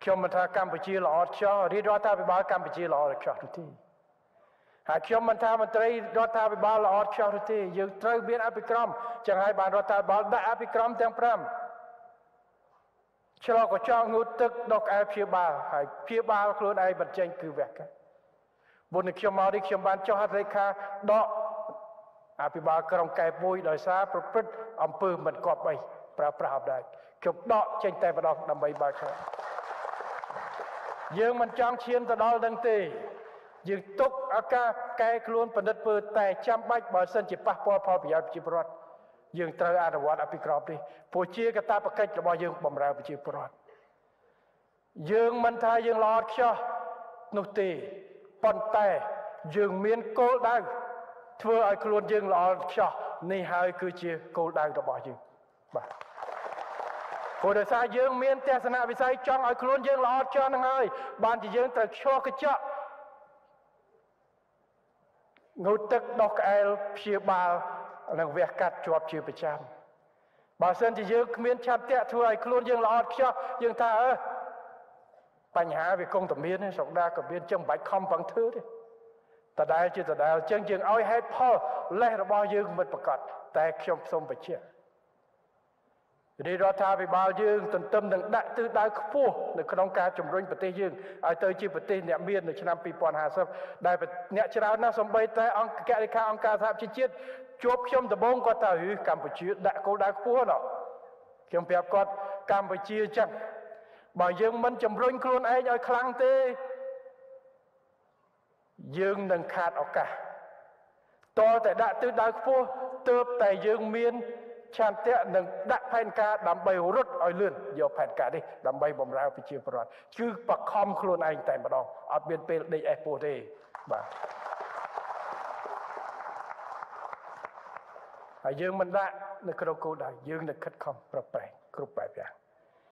ខ្ញុំមិនថាកម្ពុជាល្អខ្ចោះរាជរដ្ឋាភិបាលកម្ពុជាល្អខ្ចោះទេហើយខ្ញុំមិនថាមន្ត្រីរដ្ឋាភិបាលល្អខ្ចោះទេយើងត្រូវមានអភិក្រមចឹងហើយបានរដ្ឋាភិបាលដាក់អភិក្រមទាំង5ឆ្លងកញ្ចក់ងូតទឹកដកក្អែព្យាបាលហើយព្យាបាលខ្លួនឯងមិនចេញគឺវះកាត់មុនខ្ញុំមកនេះខ្ញុំបានចុះហត្ថលេខាដកអភិបាលក្រុងកែបមួយដោយសារប្រព្រឹត្តអំពើមិនគប្បីប្រើប្រាស់អំណាចខ្ញុំដកចេញតែម្ដងដើម្បីបើកឆ្លងយើងមិនចង់ឈានទៅដល់នឹងទេយើងទុកឱកាសកែខ្លួនបណ្ឌិតពើតែចាំបាច់បើសិនជាប៉ះពាល់ផលប្រយោជន៍ប្រជាពលរដ្ឋយើងត្រូវអនុវត្តអភិក្រមនេះព្រោះជាកាតព្វកិច្ចរបស់យើងបម្រើប្រជាពលរដ្ឋយើងមិនថាយើងល្អឥតខ្ចោះនោះទេប៉ុន្តែយើងមានគោលដៅធ្វើឲ្យខ្លួនយើងល្អឥតខ្ចោះនេះហើយគឺជាគោលដៅរបស់យើងបាទព្រោះដោយសារយើងមានទស្សនវិស័យចង់ឲ្យខ្លួនយើងល្អឥតខ្ចោះនឹងហើយបានជាយើងត្រូវឆ្លងកញ្ចក់ងូតទឹកដោះក្អែលព្យាបាលនិងវះកាត់ជាប់ជាប្រចាំបើសិនជាយើងគ្មានឆន្ទៈធ្វើឲ្យខ្លួនយើងល្អឥតខ្ចោះយើងថាបញ្ហាវាគង់តែមានស្រុកណាក៏មានចឹងមិនបាច់ខំប្រឹងធ្វើទេដដែលជាដដែលចឹងយើងឲ្យហេតុផលលេសរបស់យើងមិនប្រកបតែខ្ញុំសូមបញ្ជាក់រាជរដ្ឋាភិបាលយើងទន្ទឹមនឹងដាក់ទិសដៅខ្ពស់នៅក្នុងការជំរុញប្រទេសយើងឲ្យទៅជាប្រទេសអ្នកមាននៅឆ្នាំ2050ដែលអ្នកច្រើនណាស់សូម្បីតែអង្គការលេខាអង្គការសហប្រជាជាតិជួបខ្ញុំដំបូងគាត់ថាកម្ពុជាដាក់គោលដៅខ្ពស់ណាស់ខ្ញុំប្រាប់គាត់កម្ពុជាចឹងបើយើងមិនជំរុញខ្លួនឯងឲ្យខ្លាំងទេយើងនឹងខាតឱកាសតើតែដាក់ទិសដៅខ្ពស់ទើបតែយើងមានឆន្ទៈនឹងដាក់ផែនការដើម្បីរត់ឲ្យលឿនយកផែនការនេះដើម្បីបម្រើប្រជាពលរដ្ឋគឺបខំខ្លួនឯងតែម្ដងអត់មានពេលដេកអេសពោះទេបាទហើយយើងមិនដាក់នៅក្នុងគោលដៅយើងនឹងខិតខំប្រឹងប្រែងគ្រប់បែបយ៉ាង